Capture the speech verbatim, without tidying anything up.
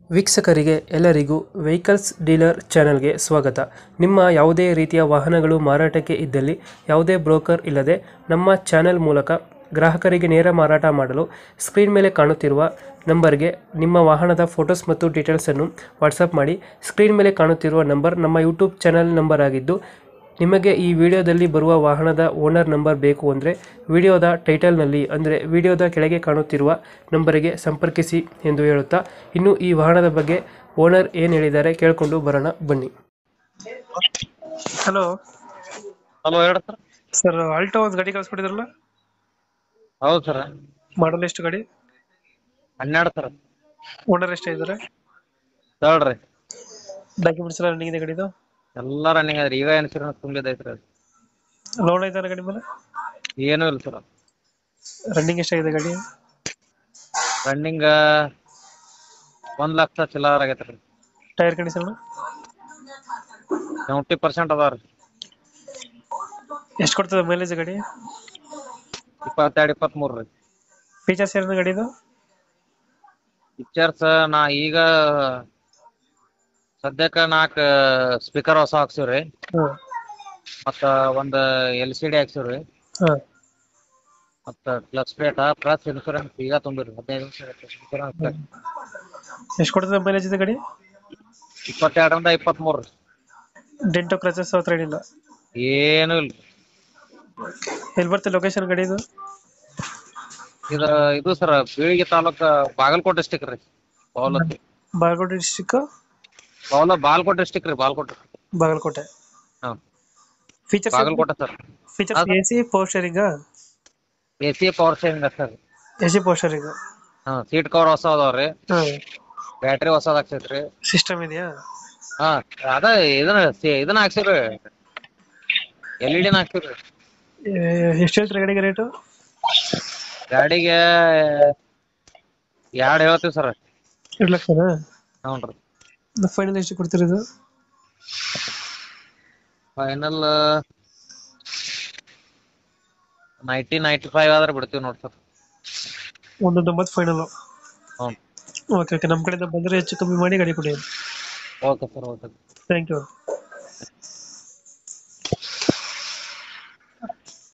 ವೀಕ್ಷಕರಿಗೆ ಎಲ್ಲರಿಗೂ vehicles dealer ಚಾನೆಲ್ಗೆ ಸ್ವಾಗತ. ನಿಮ್ಮ ಯಾವುದೇ ರೀತಿಯ ವಾಹನಗಳು ಮಾರಾಟಕ್ಕೆ ಇದ್ದಲ್ಲಿ ಯಾವುದೇ ಬ್ರೋಕರ್ ಇಲ್ಲದೆ ನಮ್ಮ ಚಾನೆಲ್ ಮೂಲಕ ಗ್ರಾಹಕರಿಗೆ ನೇರ ಮಾರಾಟ ಮಾಡಲು ಸ್ಕ್ರೀನ್ ಮೇಲೆ ಕಾಣುತ್ತಿರುವ ನಂಬರ್ಗೆ ನಿಮ್ಮ ವಾಹನದ ಫೋಟೋಸ್ ಮತ್ತು ಡೀಟೇಲ್ಸನ್ನು ವಾಟ್ಸಪ್ ಮಾಡಿ. ಸ್ಕ್ರೀನ್ ಮೇಲೆ ಕಾಣುತ್ತಿರುವ ನಂಬರ್ ನಮ್ಮ ಯೂಟ್ಯೂಬ್ ಚಾನೆಲ್ ನಂಬರ್ ಆಗಿದ್ದು, ನಿಮಗೆ ಈ ವಿಡಿಯೋದಲ್ಲಿ ಬರುವ ವಾಹನದ ಓನರ್ ನಂಬರ್ ಬೇಕು ಅಂದರೆ ವಿಡಿಯೋದ ಟೈಟಲ್ನಲ್ಲಿ ಅಂದರೆ ವಿಡಿಯೋದ ಕೆಳಗೆ ಕಾಣುತ್ತಿರುವ ನಂಬರಿಗೆ ಸಂಪರ್ಕಿಸಿ ಎಂದು ಹೇಳುತ್ತಾ, ಇನ್ನು ಈ ವಾಹನದ ಬಗ್ಗೆ ಓನರ್ ಏನು ಹೇಳಿದ್ದಾರೆ ಕೇಳಿಕೊಂಡು ಬರೋಣ ಬನ್ನಿ. ಹಲೋ ಹಲೋ ಹೇಳಿ ಸರ್. ಸರ್, ಆಲ್ಟೋ ಒಂದು ಗಾಡಿ ಕಳಿಸ್ಕೊಟ್ಟಿದ್ರಲ್ಲ, ಹೌದು ಸರ್. ಮಾಡಲ್ ಎಷ್ಟು ಗಾಡಿ? ಹನ್ನೆರಡು ಸರ್. ಓನರ್ ಎಷ್ಟೇ ಇದ್ದಾರೆ? ತರ್ಡ್ ರೀ. ಡಾಕ್ಯುಮೆಂಟ್ಸ್ ಎಲ್ಲ ರನ್ನಿಂಗ್ ಇದೆ ಗಾಡಿದು? ಎಲ್ಲ ರನ್ನಿಂಗ್ ಅದ್ರಿ. ಈಗ ಇನ್ಸೂರೆನ್ಸ್ ತುಂಬಿದೈತ್ರಿ. ಅದು ಲೋನ್ ಐತಾನ ಗಾಡಿ ಮೇಲೆ? ಏನೂ ಇಲ್ಲ ಸರ್. ರನ್ನಿಂಗ್ ಎಷ್ಟಾಗಿದೆ ಗಾಡಿ? ರನ್ನಿಂಗ್ ಒಂದ್ ಲಕ್ಷ ಚಿಲ್ಲರ್ ಆಗೈತ್ರಿ. ಟೈರ್ ಕಂಡೀಷನ್ ಸೆವೆಂಟಿ ಪರ್ಸೆಂಟ್ ಅದಾವ ರೀ. ಎಷ್ಟು ಕೊಡ್ತದೆ ಮೈಲೇಜ್ ಗಾಡಿ? ಇಪ್ಪತ್ತೆರಡು ಇಪ್ಪತ್ತ್ ಮೂರು ರೀ. ಫೀಚರ್ಸ್ ಏನಿದೆ ಗಾಡಿದು? ಪಿಕ್ಚರ್ಸ್ ನಾ ಈಗ ಸದ್ಯಕ್ಕ ನಾಲ್ಕು ಸ್ಪೀಕರ್ ಹೊಸ ಹಾಕ್ಸಿವ್ರಿ. ಹಾಂ ಮತ್ತ ಒಂದ್ ಎಲ್ ಸಿ ಡಿ ಹಾಕ್ಸಿವ್ರಿ. ಹಾಂ ಮತ್ತ ಪ್ಲಸ್ ಪ್ಲೇಟ್ ಪ್ಲಸ್ ಇನ್ಸೂರೆನ್ಸ್ ಈಗ ತುಂಬಿರಿ. ಹದಿನೈದು ನಿಮಿಷ ಇನ್ಸೂರೆನ್ಸ್ ಎಷ್ಟು ಕೊಡ್ತದೆ ಮೈಲೇಜ್ ಇದೆ ಗಾಡಿ? ಇಪ್ಪತ್ತೆರಡರಿಂದ ಇಪ್ಪತ್ತ್ ಮೂರು ರೀ. ಡೆಂಟೋ ಕ್ರಚಸ್ ಹತ್ರ ಏನಿಲ್ಲ? ಏನು ಇಲ್ಲ. ಎಲ್ಲಿ ಬರ್ತದೆ ಲೊಕೇಶನ್ ಗಾಡಿ ಇದು? ಇದ ಇದು ಸರ್, ಬೀಳಿಗೆ ತಾಲೂಕ, ಬಾಗಲಕೋಟೆ ಡಿಸ್ಟಿಕ್ ರೀ. ಬಾಗಲಕೋಟೆ ಬಾಗಲಕೋಟೆ ಡಿಸ್ಟಿಕ್? ಬಾಗಲ ಬಾಗಲಕೋಟೆ ಡಿಸ್ಟಿಕ್ ರೀ. ಬಾಗಲಕೋಟೆ. ಬಾಗಲಕೋಟೆ. ಹಾ, features Bagalkot sir. Features A C power steering? A C power steering sir. A C power steering. ಹಾ, ಸೀಟ್ ಕವರ್ ಹೊಸ ಅದಾವ್ರಿ. ಹಾಂ. ಬ್ಯಾಟ್ರಿ ಹೊಸದ್ ಹಾಕ್ಸೈತ್ರಿ. ಸಿಸ್ಟಮ್ ಇದೆಯಾ? ಹಾ, ಅದ ಇದನ್ನ ಇದನ್ನ ಹಾಕ್ಸಿವ್ರಿ. L E ಡಿನ ಹಾಕ್ಸಿವ್ರಿ. ಎಷ್ಟು ಹೇಳ್ತೀರಿ ಗಾಡಿಗೆ ರೇಟು? ಗಾಡಿಗೆ ಎರಡ್ ಹೇಳ್ತೀವಿ ಸರ್. ಎರಡು ಲಕ್ಷನಾ? ಹ್ಞೂ ರೀ. ಫೈನಲ್ ಎಷ್ಟು ಕೊಡ್ತೀರಿ ಇದು? ಫೈನಲ್ ನೈಂಟಿ ನೈಂಟಿ ಫೈವ್ ಆದ್ರೆ ಬಿಡ್ತೀವಿ ನೋಡಿ ಸರ್. ಒಂದು ತೊಂಬತ್ತು ಫೈನಲ್? ಹ್ಞೂ. ಓಕೆ ಓಕೆ, ನಮ್ಮ ಕಡೆಯಿಂದ ಬಂದರೆ ಹೆಚ್ಚು ಕಮ್ಮಿ ಮಾಡಿ ಗಾಡಿ ಕೊಡಿ. Okay sir. Okay. Thank you.